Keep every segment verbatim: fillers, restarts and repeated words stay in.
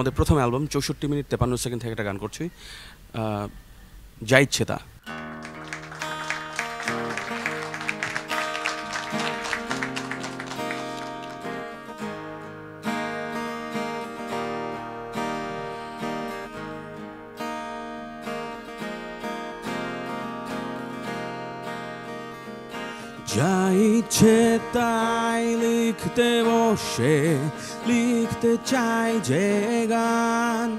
আমাদের প্রথম অ্যালবাম চৌষট্টি মিনিট তেপান্ন সেকেন্ড থেকে একটা গান করছি, যা ইচ্ছে তা। যা ইচ্ছে তাই লিখতে বসে লিখতে চাই যে গান,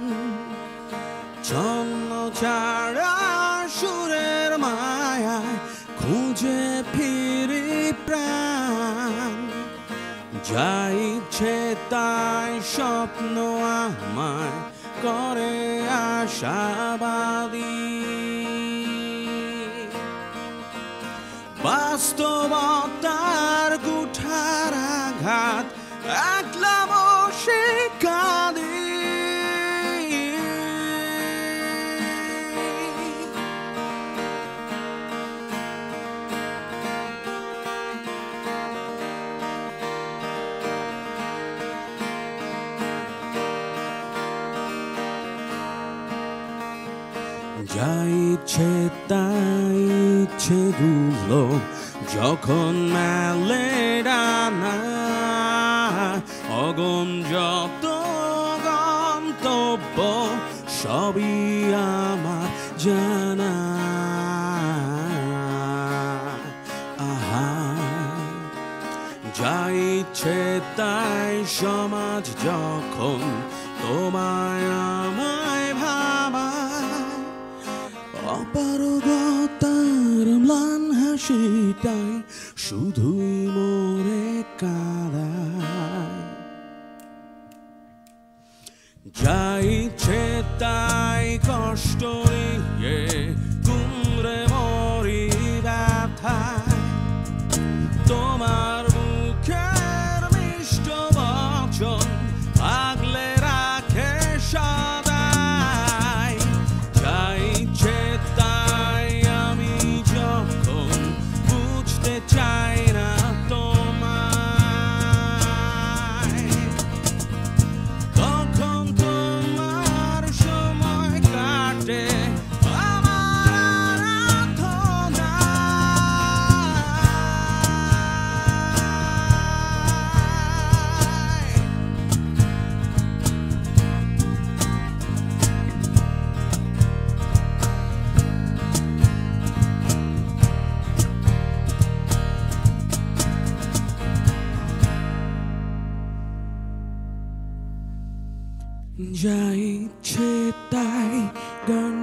ছন্ন ছাড়া সুরের মায়ায় খুঁজে ফিরি প্রাণ। যা ইচ্ছে তাই স্বপ্ন আমায় করে আশাবাদী, বাস্তবতার কুঠার আঘাত একলা বসে কাঁদি। যা ইচ্ছে তাই ইচ্ছেগুলো যখন মেলে ডানা, অগম যত গন্তব্য সবই আমার জানা। আহা, যা ইচ্ছে তাই সমাজ যখন তোমায় আমায় ভাবায়, অপারগতার ম্লান হাসিটাই শুধুই মোরে কাঁদায়। যা ইচ্ছে তাই কষ্ট নিয়ে কুমড়ে মরি ব্যথায়, তোমার মুখের মিষ্ট বচন আগলে রাখে সদাই। যা ইচ্ছে তাই আমি যখন বুঝতে চাই না তোমায়, তখন তোমার সময় কাটে আমার আরাধনায়। যা ইচ্ছে তাই গান